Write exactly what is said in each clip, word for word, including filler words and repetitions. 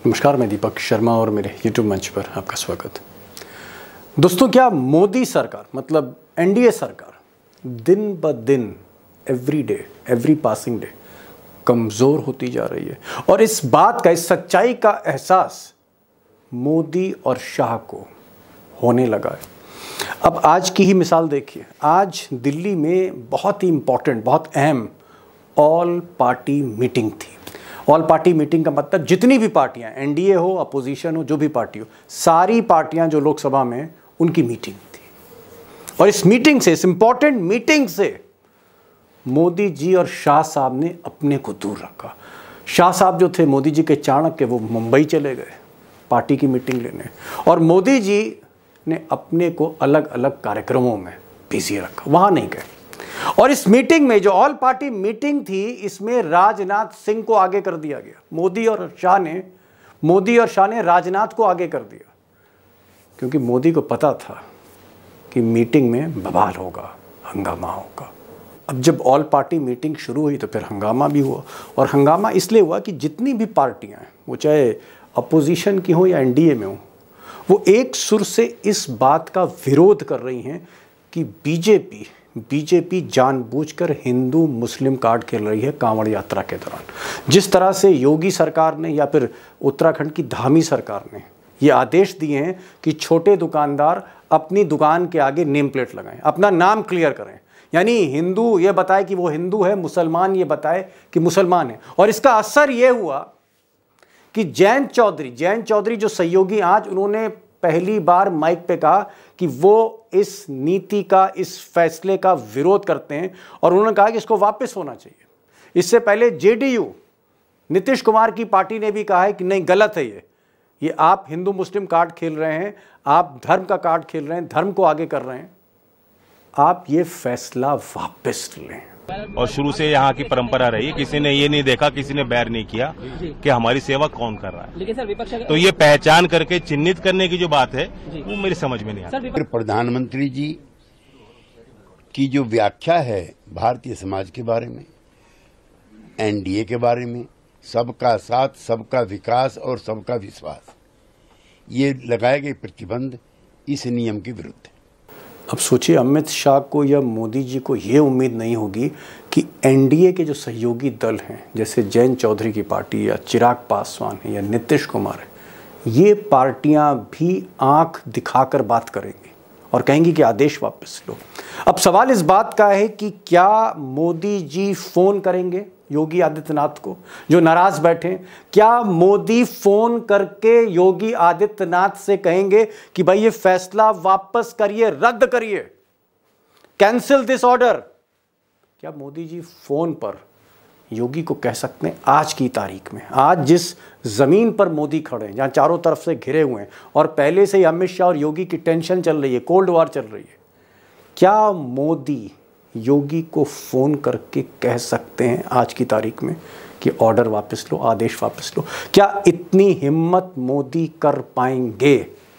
नमस्कार, मैं दीपक शर्मा और मेरे यूट्यूब मंच पर आपका स्वागत। दोस्तों, क्या मोदी सरकार मतलब एनडीए सरकार दिन ब दिन every day every passing day कमज़ोर होती जा रही है और इस बात का, इस सच्चाई का एहसास मोदी और शाह को होने लगा है। अब आज की ही मिसाल देखिए। आज दिल्ली में बहुत ही इम्पॉर्टेंट, बहुत अहम ऑल पार्टी मीटिंग थी। ऑल पार्टी मीटिंग का मतलब जितनी भी पार्टियां, एनडीए हो, अपोजिशन हो, जो भी पार्टी हो, सारी पार्टियां जो लोकसभा में, उनकी मीटिंग थी। और इस मीटिंग से, इस इंपॉर्टेंट मीटिंग से मोदी जी और शाह साहब ने अपने को दूर रखा। शाह साहब जो थे मोदी जी के चाणक्य, वो मुंबई चले गए पार्टी की मीटिंग लेने, और मोदी जी ने अपने को अलग अलग कार्यक्रमों में बिजी रखा, वहां नहीं गए। और इस मीटिंग में, जो ऑल पार्टी मीटिंग थी, इसमें राजनाथ सिंह को आगे कर दिया गया। मोदी और शाह ने मोदी और शाह ने राजनाथ को आगे कर दिया, क्योंकि मोदी को पता था कि मीटिंग में बवाल होगा, हंगामा होगा। अब जब ऑल पार्टी मीटिंग शुरू हुई तो फिर हंगामा भी हुआ, और हंगामा इसलिए हुआ कि जितनी भी पार्टियां हैं, वो चाहे अपोजिशन की हो या एनडीए में हो, वो एक सुर से इस बात का विरोध कर रही हैं कि बीजेपी बीजेपी जानबूझकर हिंदू मुस्लिम कार्ड खेल रही है कांवड़ यात्रा के दौरान। जिस तरह से योगी सरकार ने या फिर उत्तराखंड की धामी सरकार ने ये आदेश दिए हैं कि छोटे दुकानदार अपनी दुकान के आगे नेम प्लेट लगाएं, अपना नाम क्लियर करें, यानी हिंदू ये बताए कि वो हिंदू है, मुसलमान ये बताए कि मुसलमान है। और इसका असर ये हुआ कि जयंत चौधरी जयंत चौधरी जो सहयोगी, आज उन्होंने पहली बार माइक पे कहा कि वो इस नीति का, इस फैसले का विरोध करते हैं, और उन्होंने कहा कि इसको वापस होना चाहिए। इससे पहले जेडीयू, नीतीश कुमार की पार्टी ने भी कहा है कि नहीं, गलत है ये ये आप हिंदू मुस्लिम कार्ड खेल रहे हैं, आप धर्म का कार्ड खेल रहे हैं, धर्म को आगे कर रहे हैं, आप ये फैसला वापस लें। और शुरू से यहाँ की परंपरा रही, किसी ने ये नहीं देखा, किसी ने बैर नहीं किया कि हमारी सेवा कौन कर रहा है। लेकिन सर विपक्ष, तो ये पहचान करके चिन्हित करने की जो बात है वो मेरी समझ में नहीं आती। प्रधानमंत्री जी की जो व्याख्या है भारतीय समाज के बारे में, एनडीए के बारे में, सबका साथ, सबका विकास और सबका विश्वास, ये लगाए गए प्रतिबंध इस नियम के विरुद्ध है। अब सोचिए, अमित शाह को या मोदी जी को ये उम्मीद नहीं होगी कि एनडीए के जो सहयोगी दल हैं, जैसे जयंत चौधरी की पार्टी या चिराग पासवान है या नीतीश कुमार है, ये पार्टियां भी आंख दिखाकर बात करेंगी और कहेंगी कि आदेश वापस लो। अब सवाल इस बात का है कि क्या मोदी जी फोन करेंगे योगी आदित्यनाथ को, जो नाराज बैठे? क्या मोदी फोन करके योगी आदित्यनाथ से कहेंगे कि भाई ये फैसला वापस करिए, रद्द करिए, कैंसिल दिस ऑर्डर? क्या मोदी जी फोन पर योगी को कह सकते हैं आज की तारीख में, आज जिस जमीन पर मोदी खड़े हैं, जहां चारों तरफ से घिरे हुए हैं और पहले से ही अमित शाह और योगी की टेंशन चल रही है, कोल्ड वॉर चल रही है, क्या मोदी योगी को फोन करके कह सकते हैं आज की तारीख में कि ऑर्डर वापस लो, आदेश वापस लो? क्या इतनी हिम्मत मोदी कर पाएंगे?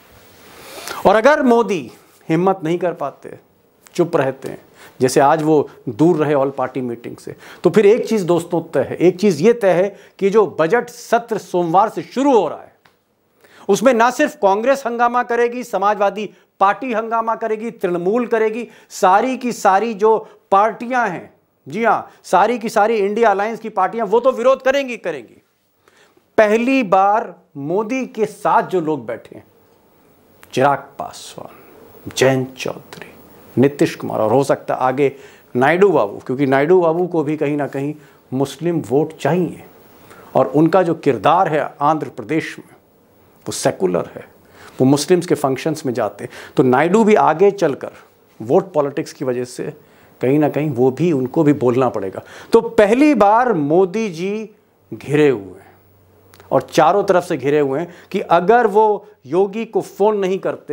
और अगर मोदी हिम्मत नहीं कर पाते, चुप रहते हैं, जैसे आज वो दूर रहे ऑल पार्टी मीटिंग से, तो फिर एक चीज दोस्तों तय है, एक चीज ये तय है कि जो बजट सत्र सोमवार से शुरू हो रहा है, उसमें ना सिर्फ कांग्रेस हंगामा करेगी, समाजवादी पार्टी हंगामा करेगी, तृणमूल करेगी, सारी की सारी जो पार्टियां हैं, जी हां, सारी की सारी इंडिया अलायंस की पार्टियां, वो तो विरोध करेंगी करेंगी पहली बार मोदी के साथ जो लोग बैठे हैं, चिराग पासवान, जयंत चौधरी, नीतीश कुमार, और हो सकता है आगे नायडू बाबू, क्योंकि नायडू बाबू को भी कहीं ना कहीं मुस्लिम वोट चाहिए, और उनका जो किरदार है आंध्र प्रदेश में, वो सेकुलर है, वो मुस्लिम्स के फंक्शंस में जाते, तो नायडू भी आगे चलकर वोट पॉलिटिक्स की वजह से कहीं ना कहीं वो भी, उनको भी बोलना पड़ेगा। तो पहली बार मोदी जी घिरे हुए हैं और चारों तरफ से घिरे हुए हैं कि अगर वो योगी को फोन नहीं करते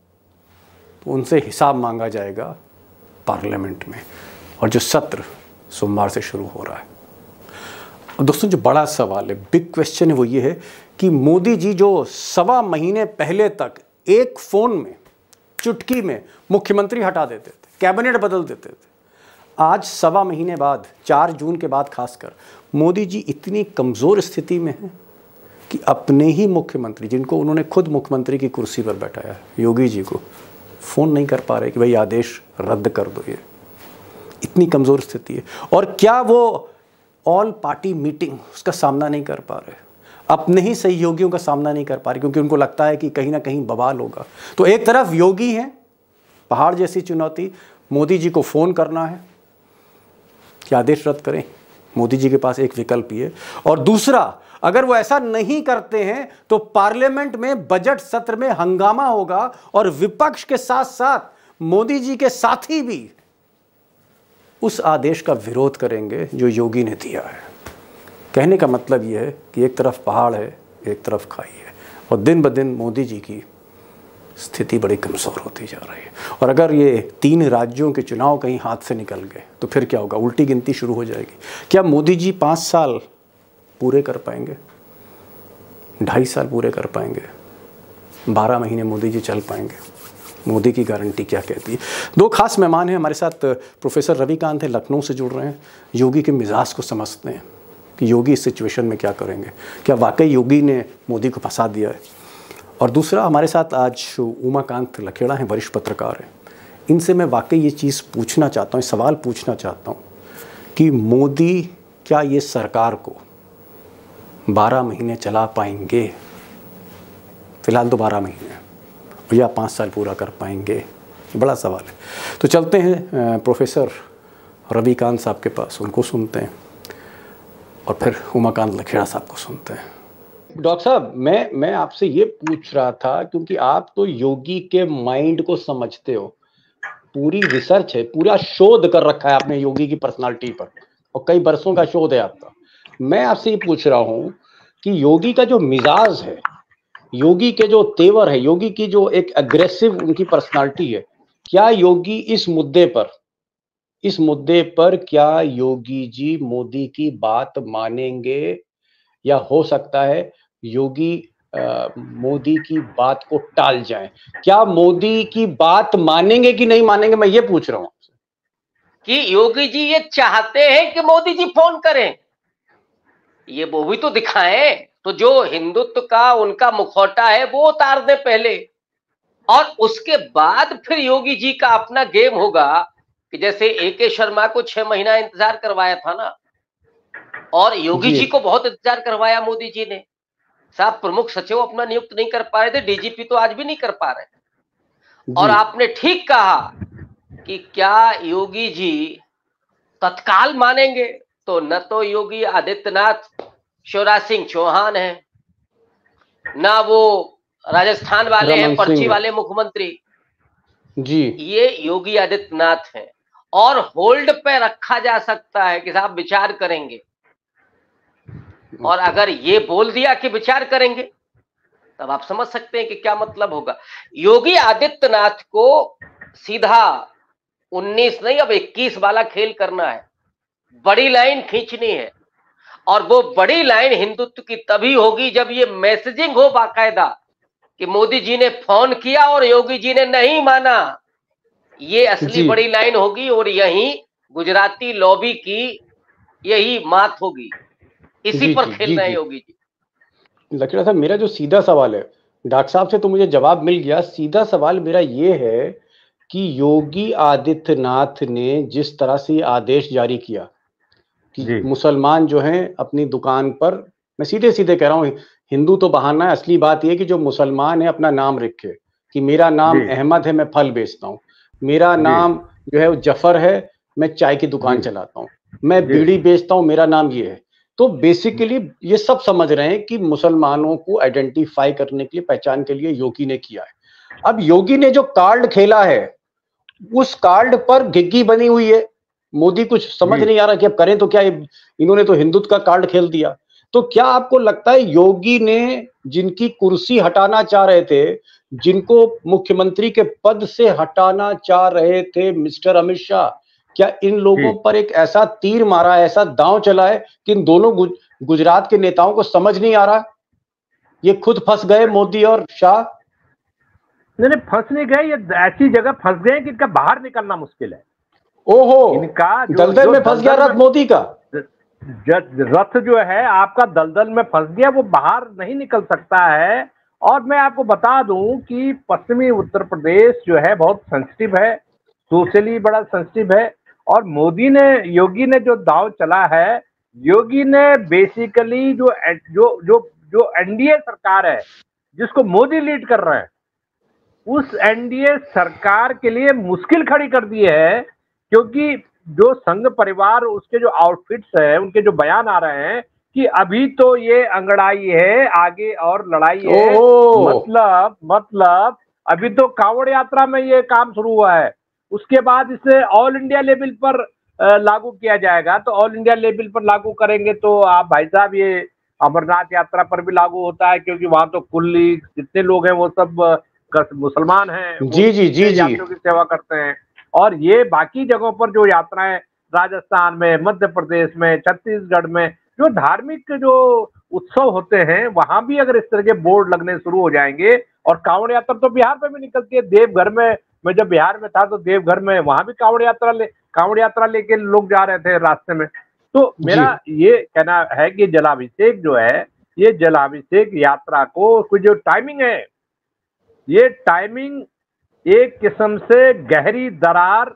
तो उनसे हिसाब मांगा जाएगा पार्लियामेंट में, और जो सत्र सोमवार से शुरू हो रहा है। और दोस्तों, जो बड़ा सवाल है, बिग क्वेश्चन है, वो ये है कि मोदी जी जो सवा महीने पहले तक एक फोन में, चुटकी में मुख्यमंत्री हटा देते थे, कैबिनेट बदल देते थे, आज सवा महीने बाद, चार जून के बाद खासकर, मोदी जी इतनी कमज़ोर स्थिति में हैं कि अपने ही मुख्यमंत्री, जिनको उन्होंने खुद मुख्यमंत्री की कुर्सी पर बैठाया, योगी जी को फ़ोन नहीं कर पा रहे कि भाई आदेश रद्द कर दो। ये इतनी कमज़ोर स्थिति है। और क्या वो ऑल पार्टी मीटिंग उसका सामना नहीं कर पा रहे, अपने ही सहयोगियों का सामना नहीं कर पा रहे, क्योंकि उनको लगता है कि कहीं ना कहीं बवाल होगा। तो एक तरफ योगी हैं, पहाड़ जैसी चुनौती, मोदी जी को फ़ोन करना है कि आदेश रद्द करें, मोदी जी के पास एक विकल्प ये, और दूसरा अगर वो ऐसा नहीं करते हैं तो पार्लियामेंट में बजट सत्र में हंगामा होगा और विपक्ष के साथ साथ मोदी जी के साथी भी उस आदेश का विरोध करेंगे जो योगी ने दिया है। कहने का मतलब यह है कि एक तरफ पहाड़ है, एक तरफ खाई है, और दिन ब दिन मोदी जी की स्थिति बड़ी कमज़ोर होती जा रही है। और अगर ये तीन राज्यों के चुनाव कहीं हाथ से निकल गए तो फिर क्या होगा? उल्टी गिनती शुरू हो जाएगी। क्या मोदी जी पाँच साल पूरे कर पाएंगे? ढाई साल पूरे कर पाएंगे? बारह महीने मोदी जी चल पाएंगे? मोदी की गारंटी क्या कहती है? दो खास मेहमान हैं हमारे साथ। प्रोफेसर रविकांत हैं, लखनऊ से जुड़ रहे हैं, योगी के मिजाज को समझते हैं कि योगी इस सिचुएशन में क्या करेंगे, क्या वाकई योगी ने मोदी को फंसा दिया है। और दूसरा हमारे साथ आज उमाकांत लखेड़ा हैं, वरिष्ठ पत्रकार हैं। इनसे मैं वाकई ये चीज़ पूछना चाहता हूँ, सवाल पूछना चाहता हूँ कि मोदी क्या ये सरकार को बारह महीने चला पाएंगे? फिलहाल तो बारह महीने, या पाँच साल पूरा कर पाएंगे? बड़ा सवाल है। तो चलते हैं प्रोफेसर रविकांत साहब के पास, उनको सुनते हैं, और फिर उमाकांत लखेड़ा साहब को सुनते हैं। डॉक्टर साहब, मैं मैं आपसे ये पूछ रहा था क्योंकि आप तो योगी के माइंड को समझते हो, पूरी रिसर्च है, पूरा शोध कर रखा है आपने योगी की पर्सनालिटी पर, और कई बरसों का शोध है आपका। मैं आपसे ये पूछ रहा हूँ कि योगी का जो मिजाज है, योगी के जो तेवर है, योगी की जो एक अग्रेसिव उनकी पर्सनालिटी है, क्या योगी इस मुद्दे पर इस मुद्दे पर क्या योगी जी मोदी की बात मानेंगे, या हो सकता है योगी आ, मोदी की बात को टाल जाएं? क्या मोदी की बात मानेंगे कि नहीं मानेंगे, मैं ये पूछ रहा हूं कि योगी जी ये चाहते हैं कि मोदी जी फोन करें, ये वो भी तो दिखाएं। तो जो हिंदुत्व का उनका मुखौटा है वो उतार दे पहले, और उसके बाद फिर योगी जी का अपना गेम होगा। कि जैसे ए के शर्मा को छह महीना इंतजार करवाया था ना, और योगी जी, जी को बहुत इंतजार करवाया मोदी जी ने। साहब प्रमुख सचिव अपना नियुक्त नहीं कर पा रहे थे, डीजीपी तो आज भी नहीं कर पा रहे। और आपने ठीक कहा कि क्या योगी जी तत्काल मानेंगे? तो न तो योगी आदित्यनाथ शिवराज सिंह चौहान है, ना वो राजस्थान वाले हैं पर्ची वाले मुख्यमंत्री जी, ये योगी आदित्यनाथ हैं। और होल्ड पे रखा जा सकता है कि साहब विचार करेंगे, और अगर ये बोल दिया कि विचार करेंगे, तब आप समझ सकते हैं कि क्या मतलब होगा। योगी आदित्यनाथ को सीधा उन्नीस नहीं अब इक्कीस वाला खेल करना है, बड़ी लाइन खींचनी है। और वो बड़ी लाइन हिंदुत्व की तभी होगी जब ये मैसेजिंग हो बाकायदा कि मोदी जी ने फोन किया और योगी जी ने नहीं माना। ये असली बड़ी लाइन होगी, और यही गुजराती लॉबी की यही मात होगी। इसी जी, पर खेलना है योगी जी। लखेड़ा साहब, मेरा जो सीधा सवाल है, डॉक्टर साहब से तो मुझे जवाब मिल गया, सीधा सवाल मेरा ये है कि योगी आदित्यनाथ ने जिस तरह से आदेश जारी किया कि मुसलमान जो हैं अपनी दुकान पर, मैं सीधे सीधे कह रहा हूँ, हिंदू तो बहाना है, असली बात यह कि जो मुसलमान है अपना नाम रखे कि मेरा नाम अहमद है, मैं फल बेचता हूँ, मेरा नाम जो है जफर है, मैं चाय की दुकान चलाता हूँ, मैं बीड़ी बेचता हूँ, मेरा नाम ये है। तो बेसिकली ये सब समझ रहे हैं कि मुसलमानों को आइडेंटिफाई करने के लिए, पहचान के लिए योगी ने किया है। अब योगी ने जो कार्ड खेला है, उस कार्ड पर घिग्गी बनी हुई है। मोदी कुछ समझ नहीं आ रहा कि अब करें तो क्या, इन्होंने तो हिंदुत्व का कार्ड खेल दिया। तो क्या आपको लगता है योगी ने जिनकी कुर्सी हटाना चाह रहे थे, जिनको मुख्यमंत्री के पद से हटाना चाह रहे थे मिस्टर अमित शाह, क्या इन लोगों पर एक ऐसा तीर मारा है, ऐसा दांव चला है कि इन दोनों गुज, गुजरात के नेताओं को समझ नहीं आ रहा, ये खुद फंस गए मोदी और शाह? नहीं नहीं, फंस नहीं गए, ये ऐसी जगह फंस गए कि इनका बाहर निकलना मुश्किल है। ओहो, इनका दलदल में फंस गया रथ मोदी का। रथ जो है आपका दलदल में फंस गया, वो बाहर नहीं निकल सकता है। और मैं आपको बता दूं कि पश्चिमी उत्तर प्रदेश जो है बहुत सेंसिटिव है, सोशली बड़ा सेंसिटिव है। और मोदी ने, योगी ने जो दाव चला है, योगी ने बेसिकली जो जो जो जो एनडीए सरकार है जिसको मोदी लीड कर रहे हैं, उस एनडीए सरकार के लिए मुश्किल खड़ी कर दी है। क्योंकि जो संघ परिवार, उसके जो आउटफिट्स है, उनके जो बयान आ रहे हैं कि अभी तो ये अंगड़ाई है, आगे और लड़ाई है। मतलब मतलब अभी तो कांवड़ यात्रा में ये काम शुरू हुआ है, उसके बाद इसे ऑल इंडिया लेवल पर लागू किया जाएगा। तो ऑल इंडिया लेवल पर लागू करेंगे तो आप भाई साहब, ये अमरनाथ यात्रा पर भी लागू होता है, क्योंकि वहां तो कुल्ली जितने लोग हैं वो सब मुसलमान हैं, जी जी जी जी यात्रियों की सेवा करते हैं। और ये बाकी जगहों पर जो यात्राएं, राजस्थान में, मध्य प्रदेश में, छत्तीसगढ़ में जो धार्मिक जो उत्सव होते हैं, वहां भी अगर इस तरह के बोर्ड लगने शुरू हो जाएंगे। और कांवड़ यात्रा तो बिहार में भी निकलती है, देवघर में, मैं जब बिहार में था तो देवघर में वहां भी कांवड़ यात्रा ले कांवड़ यात्रा लेके लोग जा रहे थे रास्ते में। तो मेरा ये कहना है कि जलाभिषेक जो है, ये जलाभिषेक यात्रा को कुछ जो टाइमिंग है, ये टाइमिंग एक किस्म से गहरी दरार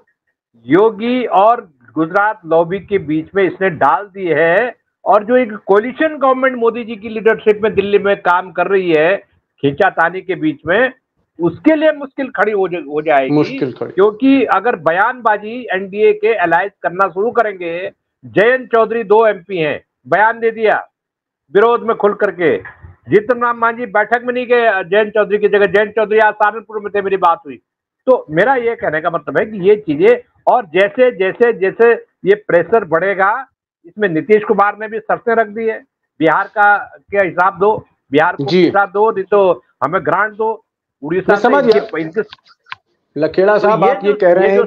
योगी और गुजरात लॉबी के बीच में इसने डाल दी है। और जो एक कोलिशन गवर्नमेंट मोदी जी की लीडरशिप में दिल्ली में काम कर रही है, खींचातानी के बीच में, उसके लिए मुश्किल खड़ी हो, हो जाएगी। मुश्किल खड़ी, क्योंकि अगर बयानबाजी एनडीए के अलायंस करना शुरू करेंगे, जयंत चौधरी दो एमपी हैं, बयान दे दिया विरोध में खुल करके। जीतन राम मांझी बैठक में नहीं गए जयंत चौधरी की जगह, जयंत चौधरी आज सहारनपुर में थे, मेरी बात हुई। तो मेरा ये कहने का मतलब है कि ये चीजें, और जैसे जैसे जैसे ये प्रेशर बढ़ेगा, इसमें नीतीश कुमार ने भी शर्तें रख दी है, बिहार का क्या हिसाब दो, बिहार को हिसाब दो, नहीं तो हमें ग्रांट दो। उड़ीसा समझ गया लखेड़ा साहब, आप ये कह रहे हैं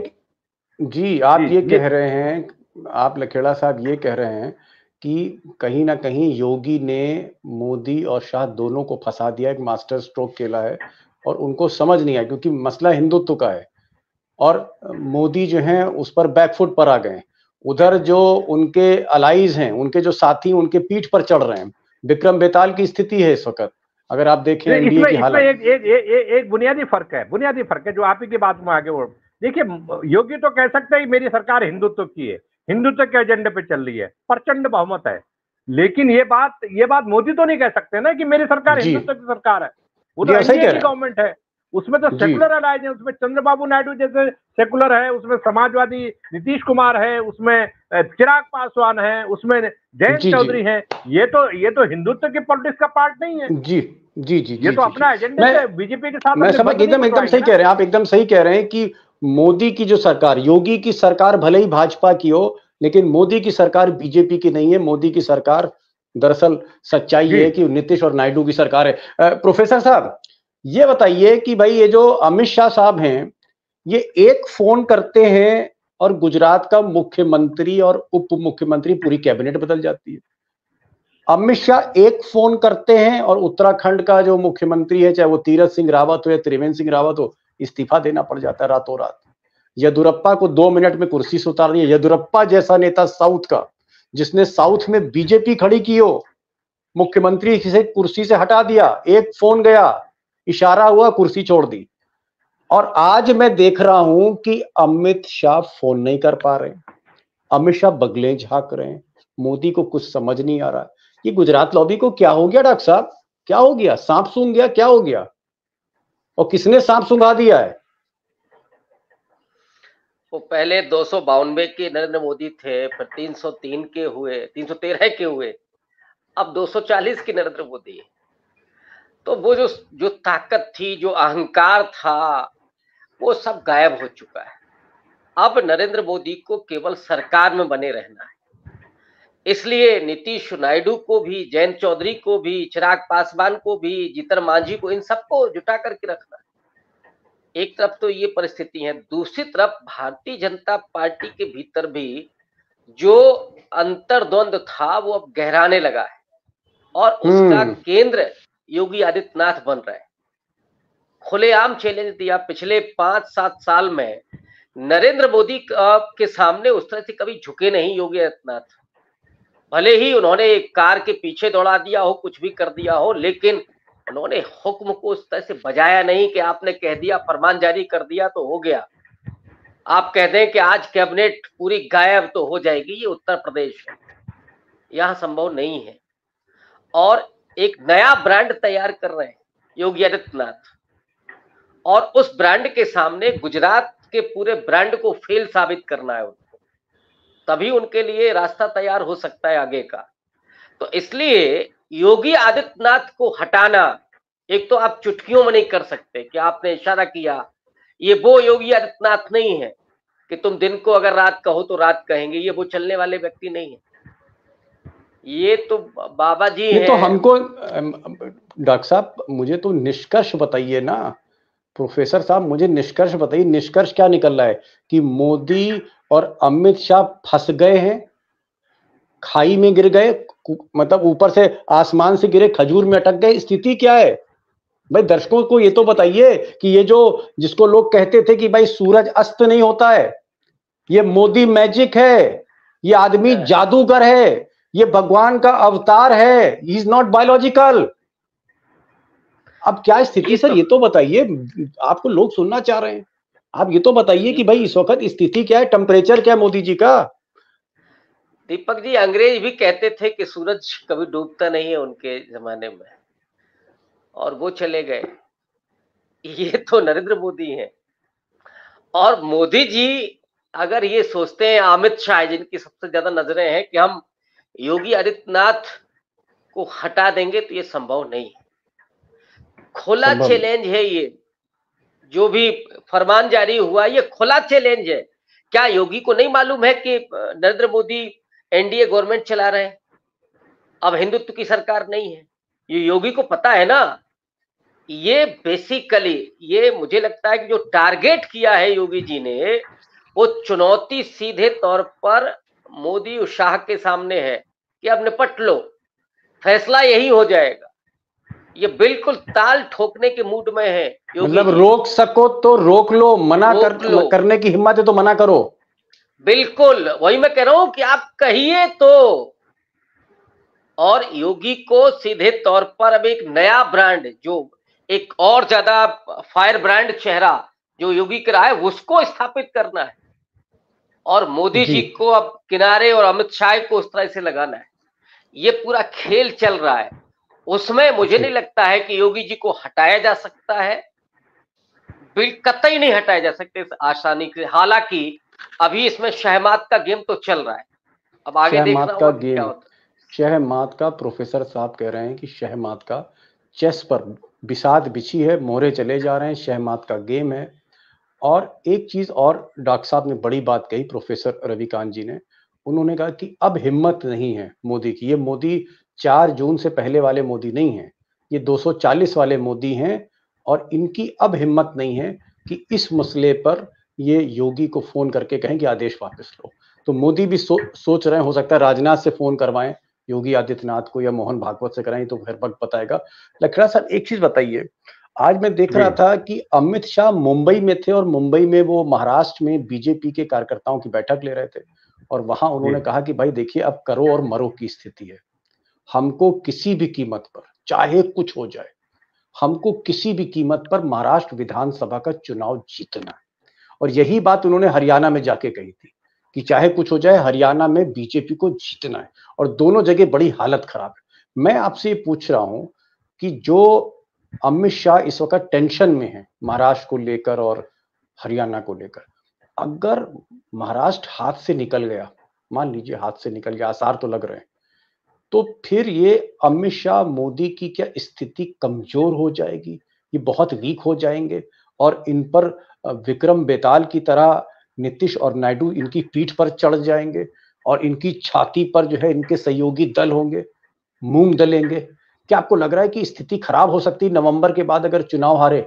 जी, आप ये कह रहे हैं आप लखेड़ा साहब ये कह रहे हैं कि कहीं ना कहीं योगी ने मोदी और शाह दोनों को फंसा दिया, एक मास्टर स्ट्रोक खेला है और उनको समझ नहीं आया, क्योंकि मसला हिंदुत्व का है और मोदी जो हैं उस पर बैकफुट पर आ गए। उधर जो उनके अलाइज हैं, उनके जो साथी उनके पीठ पर चढ़ रहे हैं। विक्रम बेताल की स्थिति है इस वक्त, अगर आप देखें एनडीए की हालत। एक, एक, एक, एक, एक बुनियादी फर्क है बुनियादी फर्क है जो आप ही की बात में आगे वो देखिए, योगी तो कह सकते हैं मेरी सरकार हिंदुत्व की है, हिंदुत्व के एजेंडे पे चल रही है, प्रचंड बहुमत है। लेकिन ये बात ये बात मोदी तो नहीं कह सकते ना कि मेरी सरकार हिंदुत्व की सरकार है। वो तो एनडीए की गवर्नमेंट है, उसमें तो सेकुलर अलायंस है, उसमें चंद्रबाबू नायडू जैसे सेकुलर है, उसमें समाजवादी नीतीश कुमार है, उसमें चिराग पासवान है, उसमें जयंत चौधरी है। ये तो ये तो हिंदुत्व के पॉलिटिक्स का पार्ट नहीं है। जी जी जी ये तो अपना एजेंडे से बीजेपी के साथ। मैं समझ एकदम एकदम सही कह रहे हैं आप, एकदम सही कह रहे हैं कि मोदी की जो सरकार, योगी की सरकार भले ही भाजपा की हो, लेकिन मोदी की सरकार बीजेपी की नहीं है। मोदी की सरकार दरअसल सच्चाई है कि नीतीश और नायडू की सरकार है। प्रोफेसर साहब ये बताइए कि भाई ये जो अमित शाह साहब हैं, ये एक फोन करते हैं और गुजरात का मुख्यमंत्री और उप मुख्यमंत्री पूरी कैबिनेट बदल जाती है। अमित शाह एक फोन करते हैं और उत्तराखंड का जो मुख्यमंत्री है, चाहे वो तीरथ सिंह रावत हो या त्रिवेंद्र सिंह रावत हो, इस्तीफा देना पड़ जाता है रातों रात। येदुरप्पा को दो मिनट में कुर्सी से उतार दिया। येदुरप्पा जैसा नेता साउथ का, जिसने साउथ में बीजेपी खड़ी की हो, मुख्यमंत्री से कुर्सी से हटा दिया। एक फोन गया, इशारा हुआ, कुर्सी छोड़ दी। और आज मैं देख रहा हूं कि अमित शाह फोन नहीं कर पा रहे, अमित शाह बगलें झांक रहे हैं। मोदी को कुछ समझ नहीं आ रहा। ये गुजरात लॉबी को क्या हो गया डॉक्टर साहब? क्या हो गया? सांप सूंघ गया? क्या हो गया? और किसने सांप सूंघा दिया है? वो पहले दो सौ बानवे के नरेंद्र मोदी थे, फिर तीन सौ तीन के हुए, तीन सौ तेरह के हुए, अब दो सौ चालीस के नरेंद्र मोदी। तो वो जो जो ताकत थी, जो अहंकार था, वो सब गायब हो चुका है। अब नरेंद्र मोदी को केवल सरकार में बने रहना है। इसलिए नीतीश नायडू को भी, जयंत चौधरी को भी, चिराग पासवान को भी, जीतन मांझी को, इन सबको जुटा करके रखना है। एक तरफ तो ये परिस्थिति है, दूसरी तरफ भारतीय जनता पार्टी के भीतर भी जो अंतर्द्वंद था वो अब गहराने लगा है और उसका केंद्र योगी आदित्यनाथ बन रहा है। खुलेआम चैलेंज दिया। पिछले पांच सात साल में नरेंद्र मोदी के सामने उस तरह से कभी झुके नहीं योगी आदित्यनाथ। भले ही उन्होंने एक कार के पीछे दौड़ा दिया हो, कुछ भी कर दिया हो, लेकिन उन्होंने हुक्म को उस तरह से बजाया नहीं कि आपने कह दिया, फरमान जारी कर दिया तो हो गया। आप कह दें कि आज कैबिनेट पूरी गायब तो हो जाएगी, ये उत्तर प्रदेश है, यहां संभव नहीं है। और एक नया ब्रांड तैयार कर रहे हैं योगी आदित्यनाथ, और उस ब्रांड के सामने गुजरात के पूरे ब्रांड को फेल साबित करना है उनको, तभी उनके लिए रास्ता तैयार हो सकता है आगे का। तो इसलिए योगी आदित्यनाथ को हटाना, एक तो आप चुटकियों में नहीं कर सकते कि आपने इशारा किया, ये वो योगी आदित्यनाथ नहीं है कि तुम दिन को अगर रात कहो तो रात कहेंगे, ये वो चलने वाले व्यक्ति नहीं है। ये तो बाबा जी हैं। तो हमको डॉक्टर साहब मुझे तो निष्कर्ष बताइए ना, प्रोफेसर साहब मुझे निष्कर्ष बताइए, निष्कर्ष क्या निकल रहा है कि मोदी और अमित शाह फंस गए हैं, खाई में गिर गए, मतलब ऊपर से आसमान से गिरे खजूर में अटक गए, स्थिति क्या है भाई? दर्शकों को ये तो बताइए कि ये जो जिसको लोग कहते थे कि भाई सूरज अस्त नहीं होता है, ये मोदी मैजिक है, ये आदमी जादूगर है, ये भगवान का अवतार है, ही इज नॉट बायोलॉजिकल। अब क्या स्थिति सर, ये तो बताइए, आपको लोग सुनना चाह रहे हैं, आप ये तो बताइए कि भाई इस वक्त स्थिति क्या है, टेम्परेचर क्या है मोदी जी का? दीपक जी, अंग्रेज भी कहते थे कि सूरज कभी डूबता नहीं है उनके जमाने में, और वो चले गए। ये तो नरेंद्र मोदी हैं। और मोदी जी अगर ये सोचते हैं, अमित शाह जिनकी सबसे ज्यादा नजरें हैं, कि हम योगी आदित्यनाथ को हटा देंगे, तो ये संभव नहीं है। खुला चैलेंज है ये, जो भी फरमान जारी हुआ ये खुला चैलेंज है। क्या योगी को नहीं मालूम है कि नरेंद्र मोदी एनडीए गवर्नमेंट चला रहे हैं, अब हिंदुत्व की सरकार नहीं है? ये योगी को पता है ना। ये बेसिकली ये मुझे लगता है कि जो टारगेट किया है योगी जी ने, वो चुनौती सीधे तौर पर मोदी और शाह के सामने है कि अब निपट लो, फैसला यही हो जाएगा। ये बिल्कुल ताल ठोकने के मूड में है। मतलब रोक सको तो रोक लो, मना रोक कर लो। करने की हिम्मत है तो मना करो। बिल्कुल वही मैं कह रहा हूं कि आप कहिए तो। और योगी को सीधे तौर पर अब एक नया ब्रांड, जो एक और ज्यादा फायर ब्रांड चेहरा जो योगी का है, उसको स्थापित करना है, और मोदी जी, जी को अब किनारे और अमित शाह को उस तरह से लगाना है। ये पूरा खेल चल रहा है, उसमें मुझे नहीं लगता है कि योगी जी को हटाया जा सकता है, बिल्कुल कतई नहीं हटाया जा सकते आसानी से। हालांकि अभी इसमें शहमात का गेम तो चल रहा है, अब आगे देखना होगा क्या होता है। शहमात का प्रोफेसर साहब कह रहे हैं कि शहमात का चेस पर बिसात बिछी है, मोहरे चले जा रहे हैं, शहमात का गेम है। और एक चीज और डॉक्टर साहब ने बड़ी बात कही, प्रोफेसर रविकांत जी ने, उन्होंने कहा कि अब हिम्मत नहीं है मोदी की। ये मोदी चार जून से पहले वाले मोदी नहीं है, ये दो सौ चालीस वाले मोदी हैं, और इनकी अब हिम्मत नहीं है कि इस मसले पर ये योगी को फोन करके कहें कि आदेश वापस लो। तो मोदी भी सो, सोच रहे हैं, हो सकता है राजनाथ से फोन करवाएं योगी आदित्यनाथ को, या मोहन भागवत से कराएं, तो फिर वक्त बताएगा। लखड़ा सर एक चीज बताइए, आज मैं देख रहा था कि अमित शाह मुंबई में थे, और मुंबई में वो महाराष्ट्र में बीजेपी के कार्यकर्ताओं की बैठक ले रहे थे, और वहां उन्होंने कहा कि भाई देखिए अब करो और मरो की स्थिति है, हमको किसी भी कीमत पर, चाहे कुछ हो जाए, हमको किसी भी कीमत पर महाराष्ट्र विधानसभा का चुनाव जीतना है। और यही बात उन्होंने हरियाणा में जाके कही थी कि चाहे कुछ हो जाए, हरियाणा में बीजेपी को जीतना है, और दोनों जगह बड़ी हालत खराब है। मैं आपसे ये पूछ रहा हूं कि जो अमित शाह इस वक्त टेंशन में है महाराष्ट्र को लेकर और हरियाणा को लेकर, अगर महाराष्ट्र हाथ से निकल गया, मान लीजिए हाथ से निकल गया, आसार तो लग रहे हैं, तो फिर ये अमित शाह मोदी की क्या स्थिति कमजोर हो जाएगी, ये बहुत वीक हो जाएंगे, और इन पर विक्रम बेताल की तरह नीतीश और नायडू इनकी पीठ पर चढ़ जाएंगे, और इनकी छाती पर जो है इनके सहयोगी दल होंगे, मूंग दलेंगे। क्या आपको लग रहा है कि स्थिति खराब हो सकती है नवंबर के बाद अगर चुनाव हारे?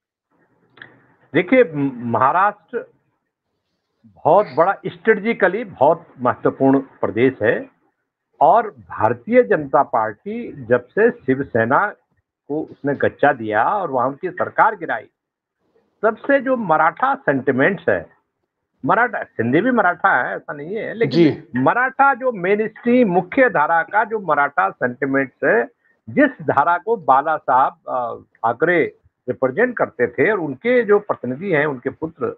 देखिए, महाराष्ट्र बहुत बड़ा स्ट्रेटेजिकली बहुत महत्वपूर्ण प्रदेश है, और भारतीय जनता पार्टी जब से शिवसेना को उसने गच्चा दिया और वहां उनकी सरकार गिराई, तब से जो मराठा सेंटिमेंट्स है मराठा, सिंधी भी मराठा है, ऐसा नहीं है, लेकिन मराठा जो मेन स्ट्रीम मुख्य धारा का जो मराठा सेंटिमेंट्स है, जिस धारा को बाला साहब ठाकरे रिप्रेजेंट करते थे, और उनके जो प्रतिनिधि हैं, उनके पुत्र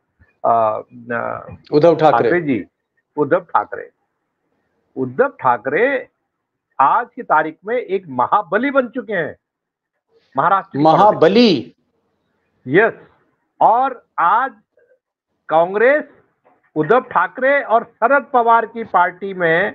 उद्धव ठाकरे जी, उद्धव ठाकरे उद्धव ठाकरे आज की तारीख में एक महाबली बन चुके हैं, महाराष्ट्र महाबली। यस। और आज कांग्रेस, उद्धव ठाकरे और शरद पवार की पार्टी में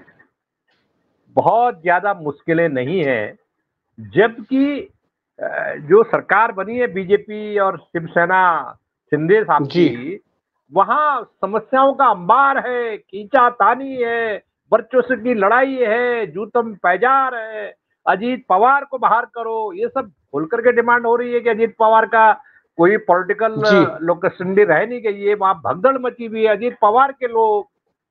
बहुत ज्यादा मुश्किलें नहीं हैं, जबकि जो सरकार बनी है बीजेपी और शिवसेना शिंदे साहब की, वहां समस्याओं का अंबार है, खींचातानी है, वर्चस्व की लड़ाई है, जूतम पैजार है, अजीत पवार को बाहर करो, ये सब खुल करके डिमांड हो रही है कि अजीत पवार का कोई पॉलिटिकल लोकेशनली रह नहीं गई है, वहां भगदड़ मची हुई है, अजीत पवार के लोग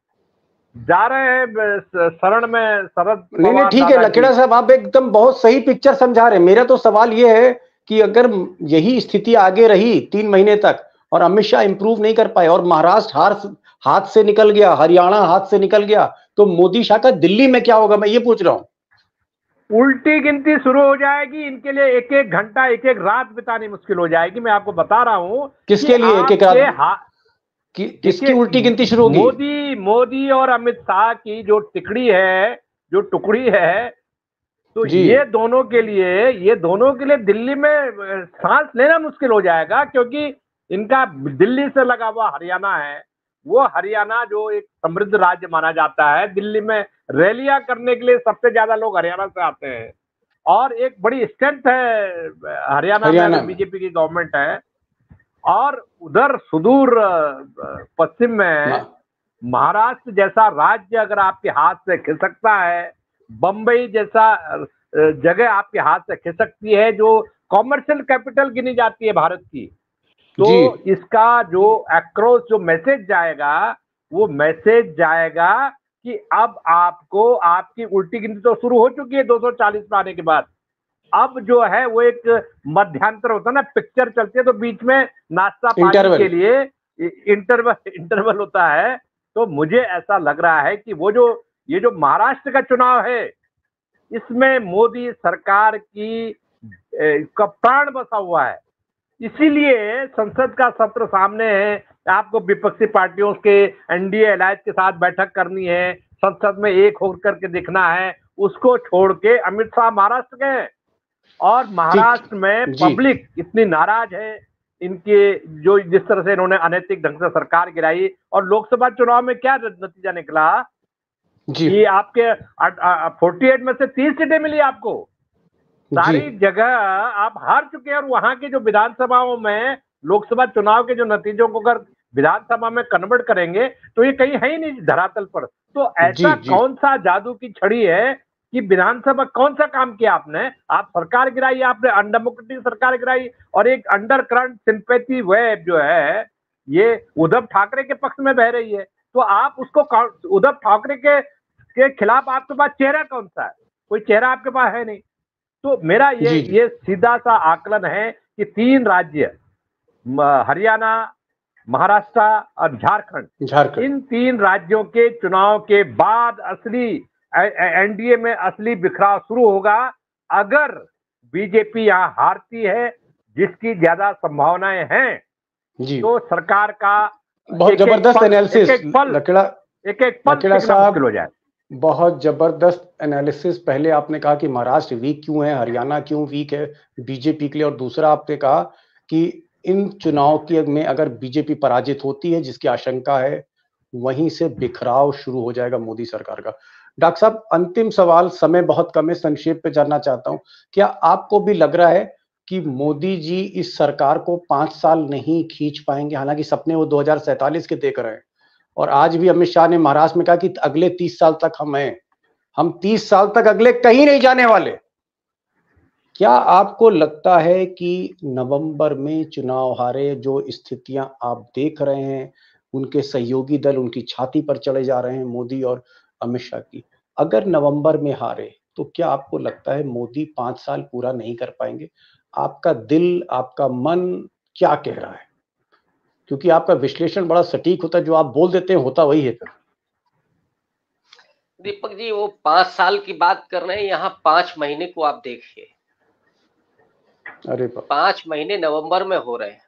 जा रहे हैं शरण में शरद। नहीं नहीं ठीक है लखेड़ा साहब, आप एकदम बहुत सही पिक्चर समझा रहे हैं। मेरा तो सवाल ये है कि अगर यही स्थिति आगे रही तीन महीने तक और अमित शाह इंप्रूव नहीं कर पाए और महाराष्ट्र हार हाथ से निकल गया, हरियाणा हाथ से निकल गया, तो मोदी शाह का दिल्ली में क्या होगा, मैं ये पूछ रहा हूँ। उल्टी गिनती शुरू हो जाएगी, इनके लिए एक एक घंटा एक एक रात बितानी मुश्किल हो जाएगी। मैं आपको बता रहा हूँ किसके लिए एक एक रात कि, किसकी उल्टी गिनती शुरू होगी? मोदी मोदी और अमित शाह की जो टिकड़ी है, जो टुकड़ी है, तो ये दोनों के लिए ये दोनों के लिए दिल्ली में सांस लेना मुश्किल हो जाएगा, क्योंकि इनका दिल्ली से लगा हुआ हरियाणा है। वो हरियाणा जो एक समृद्ध राज्य माना जाता है, दिल्ली में रैलियां करने के लिए सबसे ज्यादा लोग हरियाणा से आते हैं, और एक बड़ी स्ट्रेंथ है हरियाणा, हरियाणा में बीजेपी की गवर्नमेंट है। और उधर सुदूर पश्चिम में महाराष्ट्र जैसा राज्य अगर आपके हाथ से खिसकता है, बंबई जैसा जगह आपके हाथ से खिसकती है जो कॉमर्शियल कैपिटल गिनी जाती है भारत की, तो इसका जो अक्रॉस जो मैसेज जाएगा, वो मैसेज जाएगा कि अब आपको आपकी उल्टी गिनती तो शुरू हो चुकी है दो सौ चालीस में आने के बाद। अब जो है वो एक मध्यांतर होता है ना, पिक्चर चलती है तो बीच में नाश्ता पानी के लिए इंटरवल इंटरवल होता है। तो मुझे ऐसा लग रहा है कि वो जो ये जो महाराष्ट्र का चुनाव है, इसमें मोदी सरकार की का प्राण बसा हुआ है। इसीलिए संसद का सत्र सामने है, आपको विपक्षी पार्टियों के एनडीए अलायंस के साथ बैठक करनी है, संसद में एक होकर के दिखना है। उसको छोड़ के अमित शाह महाराष्ट्र गए, और महाराष्ट्र में पब्लिक इतनी नाराज है इनके, जो जिस तरह से इन्होंने अनैतिक ढंग से सरकार गिराई। और लोकसभा चुनाव में क्या नतीजा निकला जी, कि आपके अड़तालीस में से तीस सीटें मिली आपको, सारी जगह आप हार चुके हैं। और वहां के जो विधानसभाओं में लोकसभा चुनाव के जो नतीजों को अगर विधानसभा में कन्वर्ट करेंगे तो ये कहीं है ही नहीं धरातल पर। तो ऐसा जी, जी. कौन सा जादू की छड़ी है कि विधानसभा कौन सा काम किया आपने? आप सरकार गिराई, आपने अनडेमोक्रेटिक सरकार गिराई, और एक अंडर करंट सिंपैथी वेव जो है ये उद्धव ठाकरे के पक्ष में बह रही है। तो आप उसको उद्धव ठाकरे के के खिलाफ आपके पास चेहरा कौन सा है? कोई चेहरा आपके पास है नहीं। तो मेरा ये ये सीधा सा आकलन है कि तीन राज्य हरियाणा, महाराष्ट्र और झारखंड झारखंड इन तीन राज्यों के चुनाव के बाद असली एनडीए में असली बिखराव शुरू होगा। अगर बीजेपी यहाँ हारती है, जिसकी ज्यादा संभावनाएं हैं जी, तो सरकार का बहुत जबरदस्त एनालिसिस लकड़ा एक एक पल साहब हो जाए। बहुत जबरदस्त एनालिसिस। पहले आपने कहा कि महाराष्ट्र वीक क्यों है, हरियाणा क्यों वीक है बीजेपी के लिए, और दूसरा आपने कहा कि इन चुनाव के में अगर बीजेपी पराजित होती है, जिसकी आशंका है, वहीं से बिखराव शुरू हो जाएगा मोदी सरकार का। डॉक्टर साहब, अंतिम सवाल, समय बहुत कम है, संक्षेप पे जानना चाहता हूं, क्या आपको भी लग रहा है कि मोदी जी इस सरकार को पांच साल नहीं खींच पाएंगे? हालांकि सपने वो दो हजार सैंतालीस के देख रहे हैं, और आज भी अमित शाह ने महाराष्ट्र में कहा कि अगले तीस साल तक हम हैं, हम तीस साल तक अगले कहीं नहीं जाने वाले। क्या आपको लगता है कि नवंबर में चुनाव हारे, जो स्थितियां आप देख रहे हैं, उनके सहयोगी दल उनकी छाती पर चढ़े जा रहे हैं, मोदी और अमित शाह की, अगर नवंबर में हारे तो क्या आपको लगता है मोदी पांच साल पूरा नहीं कर पाएंगे? आपका दिल, आपका मन क्या कह रहा है? क्योंकि आपका विश्लेषण बड़ा सटीक होता है, जो आप बोल देते हैं होता वही है। फिर दीपक जी, वो पांच साल की बात कर रहे हैं, यहाँ पांच महीने को आप देखिए। अरे पांच महीने नवंबर में हो रहे हैं,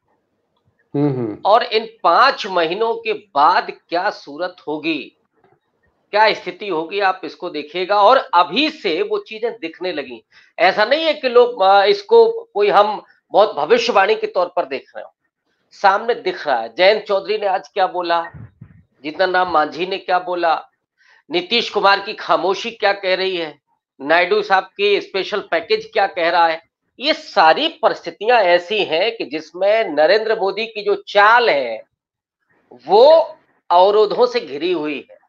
हम्म और इन पांच महीनों के बाद क्या सूरत होगी, क्या स्थिति होगी, आप इसको देखिएगा। और अभी से वो चीजें दिखने लगी। ऐसा नहीं है कि लोग इसको कोई हम बहुत भविष्यवाणी के तौर पर देख रहे हो, सामने दिख रहा है। जयंत चौधरी ने आज क्या बोला, जीतन राम मांझी ने क्या बोला, नीतीश कुमार की खामोशी क्या कह रही है, नायडू साहब की स्पेशल पैकेज क्या कह रहा है। ये सारी परिस्थितियां ऐसी हैं कि जिसमें नरेंद्र मोदी की जो चाल है वो अवरोधों से घिरी हुई है।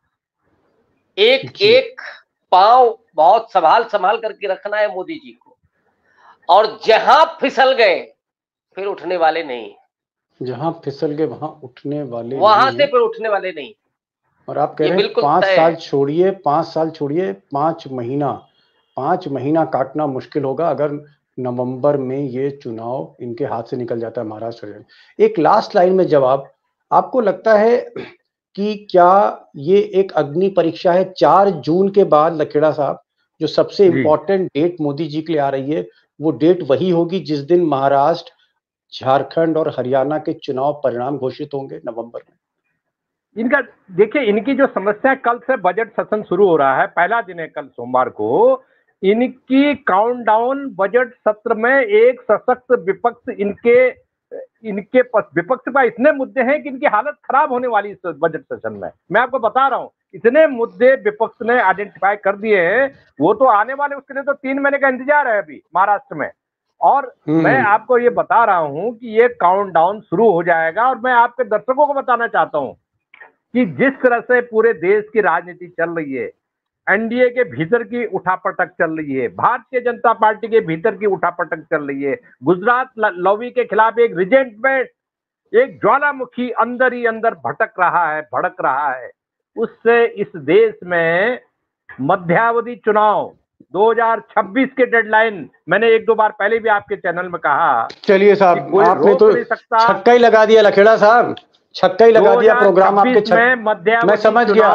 एक एक पांव बहुत संभाल संभाल करके रखना है मोदी जी को, और जहां फिसल गए फिर उठने वाले नहीं। जहां फिसल गए वहां उठने वाले वहां से फिर उठने वाले नहीं। और आप कह रहे हैं पांच साल छोड़िए, पांच साल छोड़िए, पांच महीना पांच महीना काटना मुश्किल होगा अगर नवंबर में ये चुनाव इनके हाथ से निकल जाता है महाराष्ट्र। एक लास्ट लाइन में जवाब, आपको लगता है कि क्या ये एक अग्नि परीक्षा है? चार जून के बाद लखेड़ा साहब, जो सबसे इंपॉर्टेंट डेट मोदी जी के लिए आ रही है, वो डेट वही होगी जिस दिन महाराष्ट्र, झारखंड और हरियाणा के चुनाव परिणाम घोषित होंगे नवंबर में? इनका देखिए, इनकी जो समस्या है, कल से बजट सत्र शुरू हो रहा है, पहला दिन है कल सोमवार को। इनकी काउंटडाउन बजट सत्र में एक सशक्त विपक्ष, इनके इनके विपक्ष पर इतने मुद्दे हैं कि इनकी हालत खराब होने वाली इस बजट सेशन में। मैं आपको बता रहा हूं, इतने मुद्दे विपक्ष ने आइडेंटिफाई कर दिए हैं, वो तो आने वाले, उसके लिए तो तीन महीने का इंतजार है अभी महाराष्ट्र में। और मैं आपको ये बता रहा हूं कि ये काउंटडाउन शुरू हो जाएगा। और मैं आपके दर्शकों को बताना चाहता हूं कि जिस तरह से पूरे देश की राजनीति चल रही है, एनडीए के भीतर की उठापटक चल रही है, भारतीय जनता पार्टी के भीतर की उठापटक चल रही है, गुजरात लॉबी के खिलाफ एक रिजेंटमेंट, एक ज्वालामुखी अंदर ही अंदर भटक रहा है, भड़क रहा है। उससे इस देश में मध्यावधि चुनाव दो हज़ार छब्बीस के डेडलाइन, मैंने एक दो बार पहले भी आपके चैनल में कहा। चलिए साहब, आपने तो छक्का ही लगा दिया लखेड़ा साहब, छक्का ही लगा दिया प्रोग्राम आपके छक... मैं समझ गया,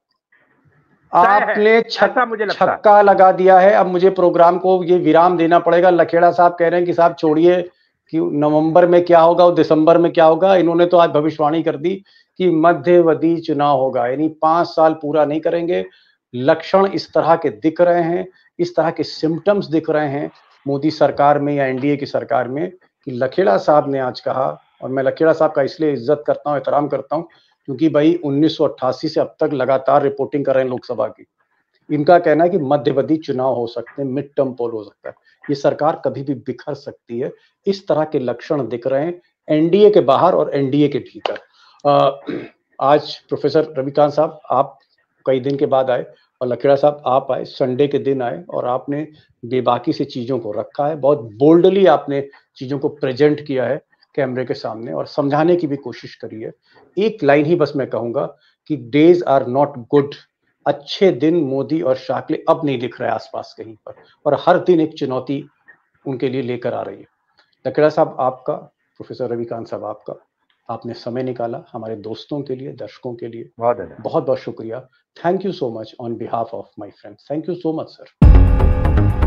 आपने छक्का लगा दिया है। अब मुझे प्रोग्राम को ये विराम देना पड़ेगा। लखेड़ा साहब कह रहे हैं कि साहब छोड़िए कि नवंबर में क्या होगा और दिसंबर में क्या होगा। इन्होंने तो आज भविष्यवाणी कर दी कि मध्यावधि चुनाव होगा, यानी पांच साल पूरा नहीं करेंगे। लक्षण इस तरह के दिख रहे हैं, इस तरह के सिम्टम्स दिख रहे हैं मोदी सरकार में या एनडीए की सरकार में, कि लखेड़ा साहब ने आज कहा। और मैं लखेड़ा साहब का इसलिए इज्जत करता हूं, एहतराम करता हूं, क्योंकि भाई उन्नीस सौ अट्ठासी से अब तक लगातार रिपोर्टिंग कर रहे हैं लोकसभा की। इनका कहना है कि मध्यावधि चुनाव हो सकते हैं, मिड टर्म पोल हो सकता है, ये सरकार कभी भी बिखर सकती है। इस तरह के लक्षण दिख रहे हैं एनडीए के बाहर और एनडीए के भीतर। आज प्रोफेसर रविकांत साहब आप कई दिन के बाद आए, और लखेड़ा साहब आप आए, संडे के दिन आए, और आपने बेबाकी से चीजों को रखा है, बहुत बोल्डली आपने चीजों को प्रेजेंट किया है कैमरे के सामने, और समझाने की भी कोशिश करी है। एक लाइन ही बस मैं कहूंगा कि डेज आर नॉट गुड, अच्छे दिन मोदी और शाह के लिए अब नहीं दिख रहा है आसपास कहीं पर, और हर दिन एक चुनौती उनके लिए लेकर आ रही है। लखेड़ा साहब आपका, प्रोफेसर रविकांत साहब आपका, आपने समय निकाला हमारे दोस्तों के लिए, दर्शकों के लिए, बहुत बहुत बहुत शुक्रिया। Thank you so much on behalf of my friends, thank you so much sir.